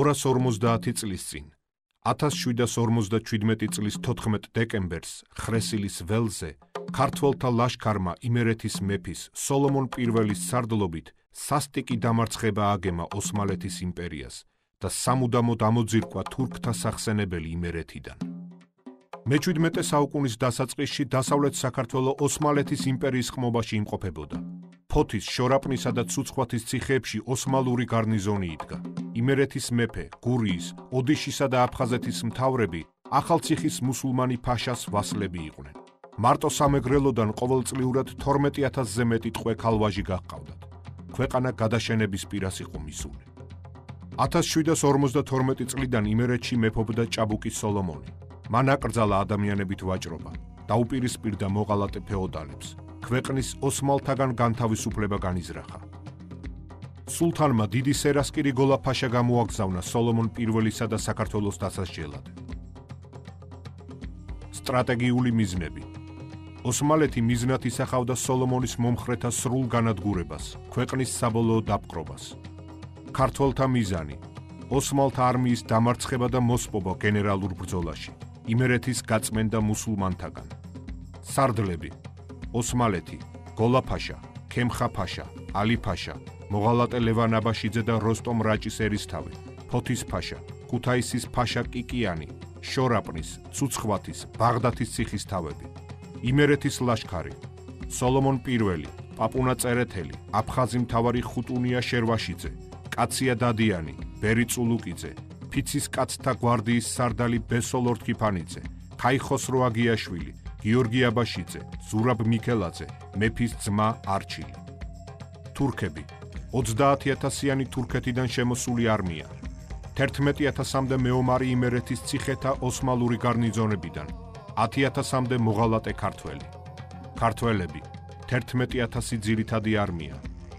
250 წლის წინ 1757 წლის 14 დეკემბერს ხრესილის ველზე ქართველთა ლაშქარმა იმერეთის მეფის სოლომონ პირველის სარდლობით სასტიკი დამარცხება აგემა ოსმალეთის იმპერიას და სამუდამოდ ამოძირკვა თურქთა სახსენებელი იმერეთიდან. მე-17 საუკუნის დასაწყისში დასავლეთ საქართველო ოსმალეთის იმპერიის ხმობაში იმყოფებოდა. ფოთის, შორაპნისა და ცუცხვათის ციხეებში ოსმალური გარნიზონი იდგა. იმერეთის მეფე, გურიის, ოდიშისა და აფხაზეთის მთავრები ახალციხის მუსულმანი ფაშას ვასლები იყვნენ. მარტო სამეგრელოდან ყოველწლიურად 12,000-ზე მეტი ტყვე ქალვაჟი გაჰყავდათ. ქვეყანა გადაშენების პირას იყო მისული. 1752 წლიდან იმერეთში მეფობდა ჭაბუკი სოლომონი. მან აკრძალა ადამიანებით ვაჭრობა, დაუპირისპირდა მოღალატე ფეოდალებს. ქვეყნის ოსმალთაგან განთავისუფლება განიზრახა. სულთანმა დიდი სერასკირი გოლაფაშა გამოაგზავნა სოლომონ პირველისა და საქართველოს დასასჯელად. სტრატეგიული მიზნები. ოსმალეთი მიზნად ისახავდა სოლომონის მომხრეთა სრულ განადგურებას, ქვეყნის საბოლოო დაპყრობას. ქართველთა მიზანი: ოსმალთა არმიის დამარცხება და მოსპობა გენერალურ ბრძოლაში, იმერეთის გაწმენდა მუსულმანთაგან. სარდლები: ოსმალეთი, გოლაფაშა, ქემხა-ფაშა, ალი-ფაშა, მოღალატე ლევან აბაშიძე და როსტომ რაჭის ერისთავი, ფოთის-ფაშა, ქუთაისის ფაშა კიკიანი, შორაპნის, ცუცხვათის, ბაღდათის ციხის თავები. იმერეთის ლაშქარი: სოლომონ პირველი, პაპუნა წერეთელი, აფხაზი მთავარი ხუტუნია შერვაშიძე, კაცია დადიანი, ბერი წულუკიძე, ფიცის კაცთა გვარდიის სარდალი ბესოლ ორთქიფანიძე, ქაიხოსრო აგიაშვილი, გიორგი აბაშიძე, ზურაბ მიქელაძე, მეფის ძმა არჩილი. თურქები: 30,000-იანი თურქეთიდან შემოსული არმია. 11,000-მდე მეომარი იმერეთის ციხეთა ოსმალური გარნიზონებიდან, 10,000-მდე მოღალატე ქართველი. ქართველები: 11,000 ძირითადი არმია,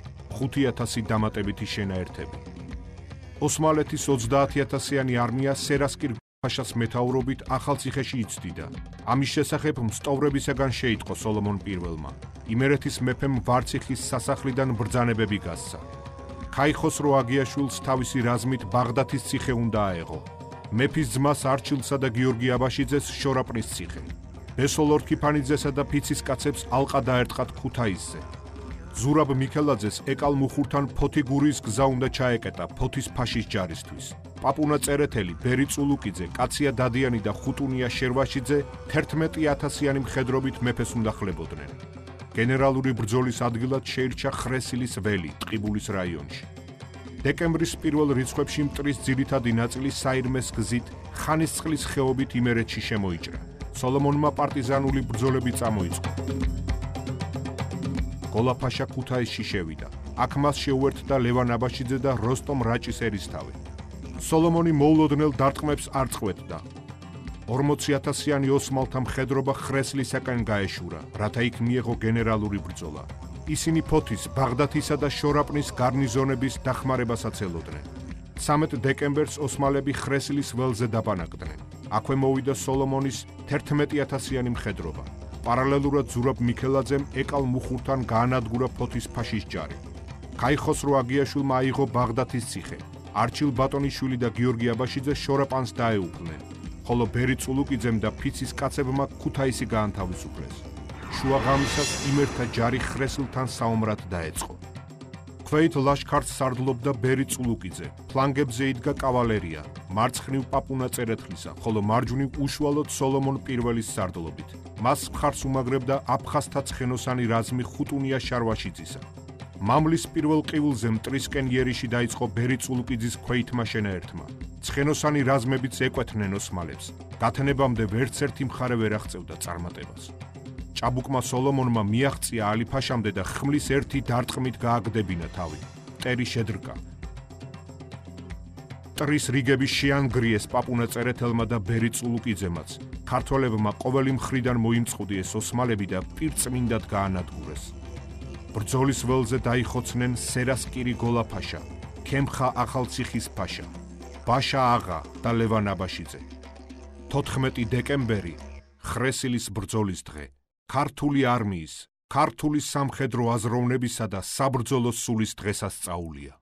5,000 დამატებითი შენაერთები. ოსმალეთის 30,000-იანი არმია სერასკირ ფაშას მეთაურობით ახალციხეში იცდიდა. ამის შესახებ მსტოვრებისაგან შეიტყო სოლომონ პირველმა. იმერეთის მეფემ ვარციხის სასახლიდან ბრძანებები გასცა. ქაიხოსრო აგიაშვილს თავისი რაზმით ბაღდათის ციხე უნდა აეღო. მეფის ძმას არჩილსა და გიორგი აბაშიძეს შორაპნის ციხე. ბესოლ ორთქიფანიძესა და ფიცის კაცებს ალყა დაერტყათ ქუთაისზე. ზურაბ მიქელაძეს ეკალ მუხურთან ფოთიგურის გზა უნდა ჩაეკეტა ფოთის ფაშის ჯარისთვის. პაპუნა წერეთელი, ბერი წულუკიძე, კაცია დადიანი და ხუტუნია შერვაშიძე 11,000-იანი მხედრობით მეფეს უნდა ხლებოდნენ. გენერალური ბრძოლის ადგილად შეირჩა ხრესილის ველი, ტყიბულის რაიონში. დეკემბრის პირველ რიცხვებში მტრის ძირითადი ნაწილი საირმეს გზით ხანისწყლის ხეობით იმერეთში შემოიჭრა. სოლომონმა პარტიზანული ბრძოლები წამოიწყო. გოლაფაშა ქუთაისში შევიდა. აქ მას შეუერთდა ლევან აბაშიძე და როსტომ რაჭის ერისთავი. სოლომონი მოულოდნელ დარტყმებს არ წყვეტდა. 40,000-იანი ოსმალთა მხედრობა ხრესლისაკენ გაეშურა, რათა იქ მიეღო გენერალური ბრძოლა. ისინი ფოთის, ბაღდათისა და შორაპნის გარნიზონების დახმარებას აცელოდნენ. 13 დეკემბერს ოსმალები ხრესლის ველზე დაბანაკდნენ. აქვე მოვიდა სოლომონის 11,000-იანი მხედრობა. პარალელურად ზურაბ მიქელაძემ ეკალ მუხურთან გაანადგურა ფოთის ფაშის ჯარი. ქაიხოსრო აგიაშვილმა აიღო ბაღდათის ციხე. არჩილ ბატონიშვილი და გიორგი აბაშიძე შორაპანს დაეუფლნენ, ხოლო ბერი წულუკიძემ და ფიცის კაცებმა ქუთაისი გაანთავისუფლეს. შუაღამისას იმერთა ჯარი ხრესლთან საომრად დაეწყო. ქვეით ლაშქარს სარდლობდა ბერი წულუკიძე, ფლანგებზე იდგა კავალერია, მარცხნივ პაპუნა წერეთლისა, ხოლო მარჯვნივ უშუალოდ სოლომონ პირველის სარდლობით. მას მხარს უმაგრებდა აფხაზთა ცხენოსანი რაზმი ხუტუნია შარვაშიძისა. მამლის პირველ ყივილზე მტრისკენ იერიში დაიწყო ბერი წულუკიძის ქვეითმა შენაერთმა. ცხენოსანი რაზმებიც ეკვეთნენ ოსმალებს. გათენებამდე ვერც ერთი მხარე ვერ აღწევდა წარმატებას. ჭაბუკმა სოლომონმა მიაღწია ალი-ფაშამდე და ხმლის ერთი დარტყმით გააგდებინა თავი. მტერი შედრკა. მტრის რიგები შეანგრიეს პაპუნა წერეთელმა და ბერი წულუკიძემაც. ქართველებმა ყოველი მხრიდან მოიმწყუδιეს ოსმალები და პირწმინდად გაანადგურეს. ბრძოლის ველზე დაიხოცნენ სერასკირი გოლაფაშა, ქემხა ახალციხის ფაშა, ბაშა აღა და ლევან აბაშიძე. 14 დეკემბერი ხრესილის ბრძოლის დღე. ქართული არმიის, ქართული სამხედრო აზროვნებისა და საბრძოლო სულის დღესასწაულია.